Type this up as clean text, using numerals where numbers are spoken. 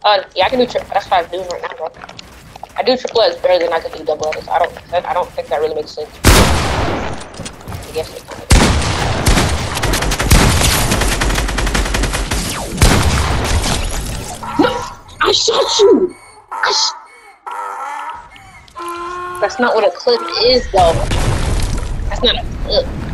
Yeah, I can do triple. That's what I'm doing right now, bro. I do triple X better than I could do double X. I don't think that really makes sense. I guess it kind of does. No! I shot you! That's not what a clip is, though. That's not a clip.